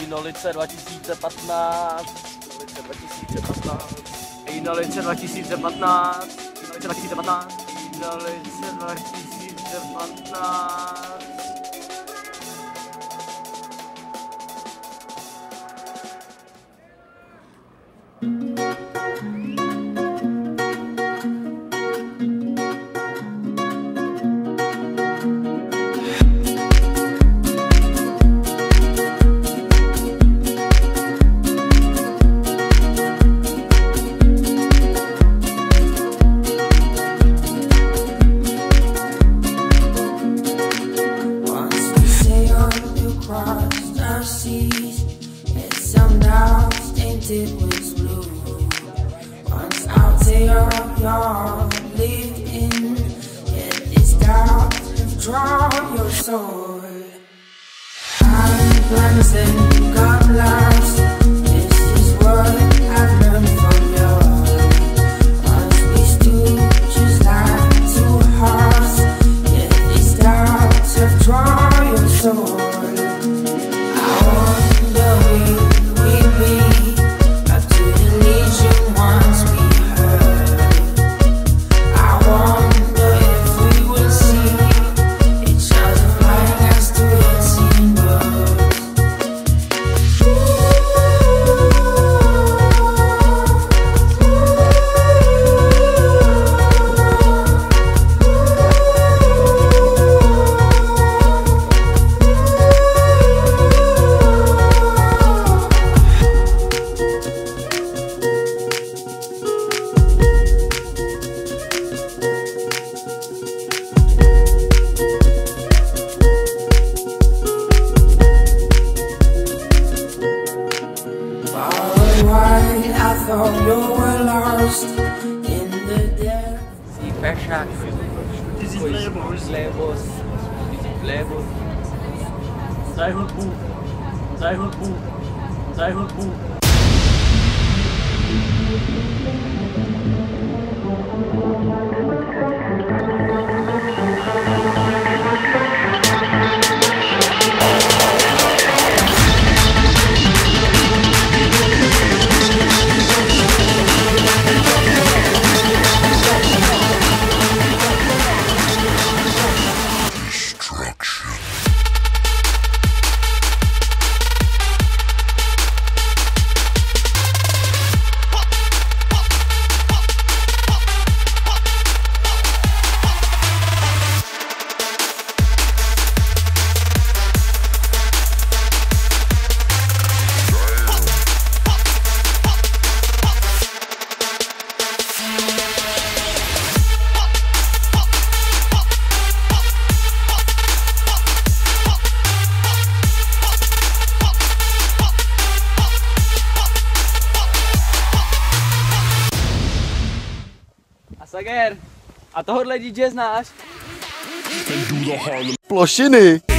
Inolice 2015. Inolice 2015. Inolice 2015. Inolice 2015. With blue. Once I'll tear up your lived in, yet these doubts have drawn your soul. I'm glancing, got lost. This is what I've learned from you. Once we stood just like two hearts, yet these doubts have drawn your soul. I wonder will we be I thought you were lost in the depth. Si fecha Lebos. Sei Rubu. Sager, a tohohle DJ znáš? Plošiny.